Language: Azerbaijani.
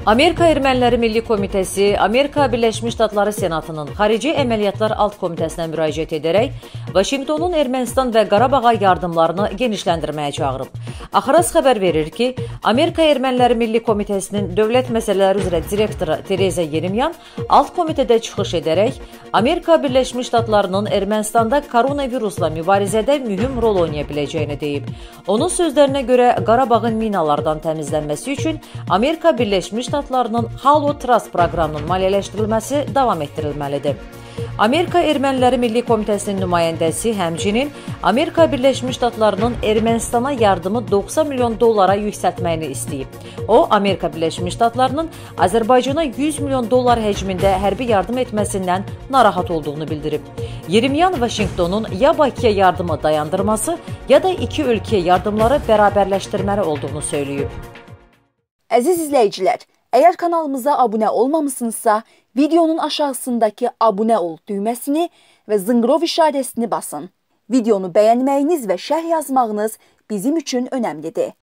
Amerika Erməniləri Milli Komitəsi, Amerika Birləşmiş Ştatları Senatının Xarici Əməliyyatlar Alt Komitəsinə müraciət edərək, Vaşinqtonun Ermənistan və Qarabağa yardımlarını genişləndirməyə çağırıb. Axaras xəbər verir ki, Amerika Erməniləri Milli Komitəsinin Dövlət Məsələləri üzrə direktoru Tereza Yeremyan alt komitədə çıxış edərək, Amerika Birləşmiş Ştatlarının Ermənistanda koronavirusla mübarizədə mühüm rol oynaya biləcəyini deyib. Onun sözlərinə görə Qarabağın minalardan təmizlənməsi üçün Amerika Birləşmiş Ştatlarının Halo Trust proqramının maliyyələşdirilməsi davam etdirilməlidir. Amerika Erməniləri Milli Komitəsinin nümayəndəsi həmçinin Amerika Birləşmiş Ştatlarının Ermənistana yardımı 90 milyon dollara yüksəltməyini istəyib. O, Amerika Birləşmiş Ştatlarının Azərbaycana 100 milyon dollar həcmində hərbi yardım etməsindən narahat olduğunu bildirib. Yeremyan Vaşinqtonun ya Bakıya yardımı dayandırması, ya da iki ölkəyə yardımları bərabərləşdirməli olduğunu söyləyib. Əziz izləyicilər, əgər kanalımıza abunə olmamışsınızsa, videonun aşağısındakı abunə ol düyməsini və zınqrov işarəsini basın. Videonu bəyənməyiniz və şərh yazmağınız bizim üçün önəmlidir.